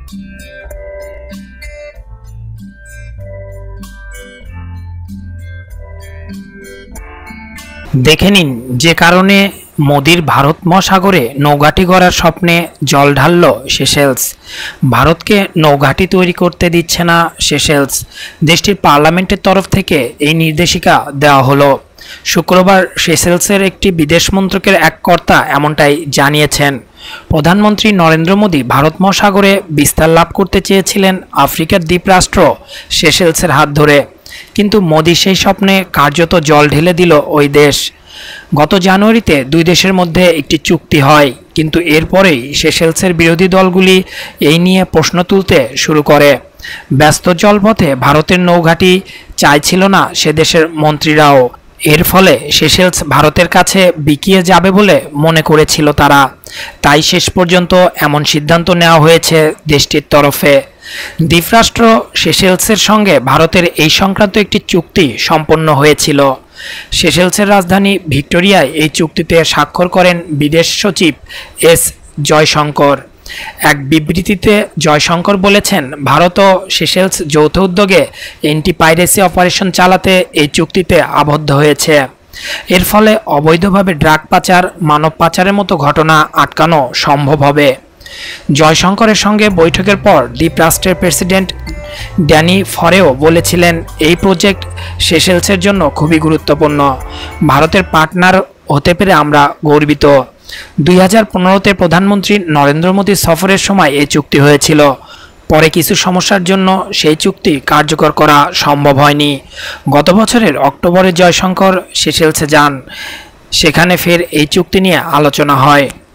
দেখে নিন যে কারণে মোদির ভারত মহাসাগরে নৌঘাঁটি গড়ার স্বপ্নে জল ঢালল সেশেলস। ভারতকে নৌঘাঁটি তৈরি করতে দিচ্ছে না সেশেলস। দেশটির পার্লামেন্টের তরফ থেকে এই নির্দেশিকা দেওয়া হলো। শুক্রবার সেশেলসের একটি বিদেশ মন্ত্রকের এক কর্তা এমনটাই জানিয়েছেন। প্রধানমন্ত্রী নরেন্দ্র মোদী ভারত মহাসাগরে বিস্তার লাভ করতে চেয়েছিলেন আফ্রিকার দ্বীপরাষ্ট্র সেশেলসের হাত ধরে, কিন্তু মোদি সেই স্বপ্নে কার্যত জল ঢেলে দিল ওই দেশ। গত জানুয়ারিতে দুই দেশের মধ্যে একটি চুক্তি হয়, কিন্তু এরপরেই সেশেলসের বিরোধী দলগুলি এই নিয়ে প্রশ্ন তুলতে শুরু করে। ব্যস্ত জলপথে ভারতের নৌঘাঁটি চাইছিল না সে দেশের মন্ত্রীরাও। এর ফলে সেশেলস ভারতের কাছে বিকিয়ে যাবে বলে মনে করেছিল তারা। তাই শেষ পর্যন্ত এমন সিদ্ধান্ত নেওয়া হয়েছে দেশটির তরফে। দ্বীপরাষ্ট্র সেশেলসের সঙ্গে ভারতের এই সংক্রান্ত একটি চুক্তি সম্পন্ন হয়েছিল। সেশেলসের রাজধানী ভিক্টোরিয়ায় এই চুক্তিতে স্বাক্ষর করেন বিদেশ সচিব এস জয়শঙ্কর। এক বিবৃতিতে জয়শঙ্কর বলেছেন, ভারত ও সেশেলস যৌথ উদ্যোগে এন্টি পাইরেসি অপারেশন চালাতে এই চুক্তিতে আবদ্ধ হয়েছে। এর ফলে অবৈধভাবে ড্রাগ পাচার, মানব পাচারের মতো ঘটনা আটকানো সম্ভব হবে। জয়শঙ্করের সঙ্গে বৈঠকের পর দ্বীপরাষ্ট্রের প্রেসিডেন্ট ড্যানি ফরেও বলেছিলেন, এই প্রজেক্ট সেশেলসের জন্য খুবই গুরুত্বপূর্ণ। ভারতের পার্টনার হতে পেরে আমরা গর্বিত। 2015-তে প্রধানমন্ত্রী নরেন্দ্র মোদীর সফরের সময় এই চুক্তি হয়েছিল। পরে কিছু সমস্যার জন্য সেই চুক্তি কার্যকর করা সম্ভব হয়নি। গত বছরের অক্টোবরে জয়শঙ্কর সেশেলসে যান। সেখানে ফের এই চুক্তি নিয়ে আলোচনা হয়।